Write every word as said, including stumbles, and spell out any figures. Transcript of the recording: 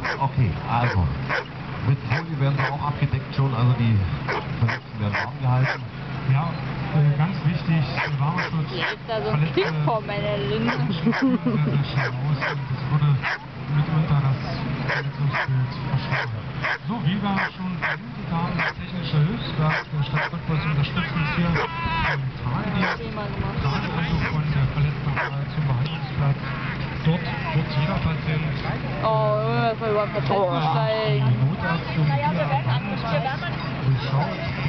Okay, also mit Folie werden sie auch abgedeckt schon, also die Verletzten werden warm gehalten. Ja, äh, ganz wichtig, Warmschutz. Hier ist da so ein Kind vor meiner Linse. Sehr, sehr schnell aus und das würde mitunter das Verletzungsbild verschlimmern. So, wie wir schon vermutet haben, das technische Hilfswerk der Stadt Cottbus unterstützt uns hier beim Tragedienst. Trageanzug von der Verletztenabteilung zum Behandlungsplatz. Dort wird jeder Patient Oh, das war überhaupt Patienten steigen. die Notärzte und die Ärzte durchschaut.